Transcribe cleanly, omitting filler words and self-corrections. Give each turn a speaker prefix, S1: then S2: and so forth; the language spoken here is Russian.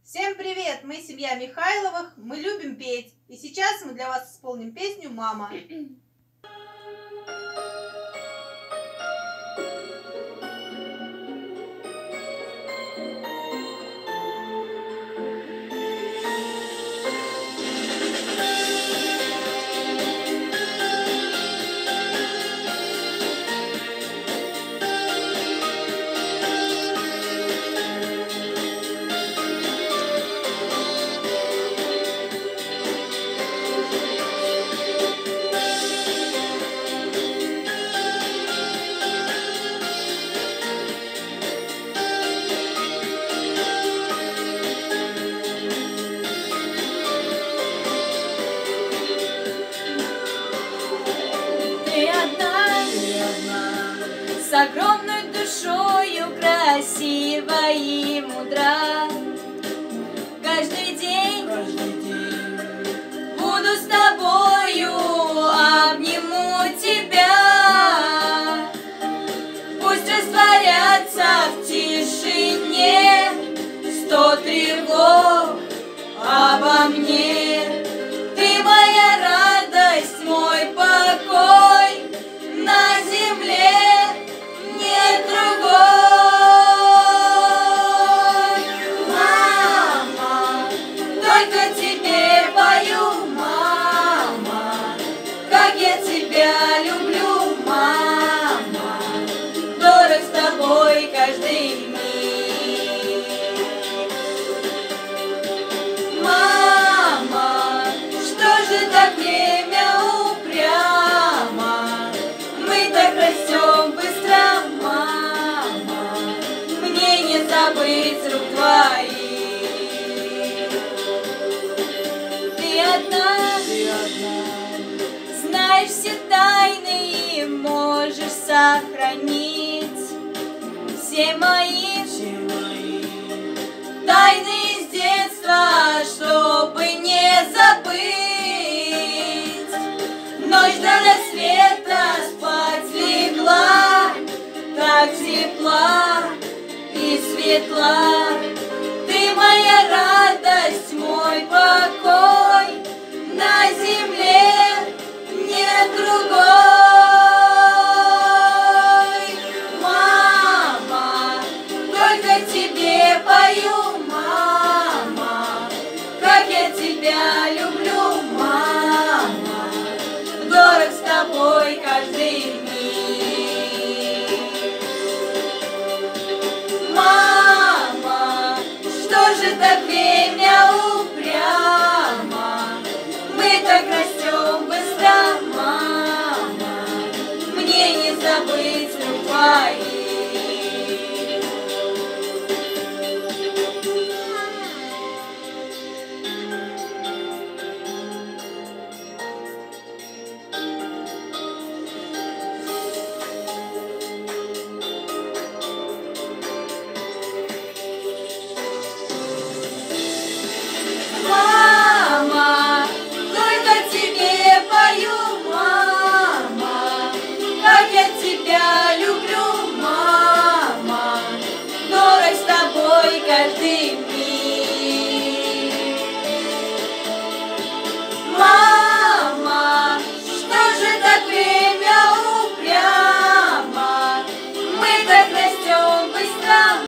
S1: Всем привет! Мы семья Михайловых, мы любим петь. И сейчас мы для вас исполним песню «Мама».
S2: С огромной душою красива и мудра. Каждый день буду с тобою, обниму тебя. Пусть растворятся в тишине 100 тревог обо мне. Ты моя радость, мой покой, на земле нет другой. Мама, только тебе пою, мама, как я тебя люблю, мама, дорог с тобой каждый миг. Мама, что же так время упрямо? Мы так растем быстро, мама, мне не забыть рук твоих. Ты одна, знаешь все тайны и можешь сохранить все мои тайны из детства, чтобы не забыть. Ночь до рассвета спать легла, так тепла и светла. Ты моя радость, мой покой, на земле нет другой. Мама, только тебе пою, мама, как я тебя люблю, мама, дорог с тобой каждый миг. Мама, что же так время упрямо? Мы так растем быстро, мама, мне не забыть рук твоих. Мама, только тебе пою, мама, как я тебя люблю, мама, дорог с тобой каждый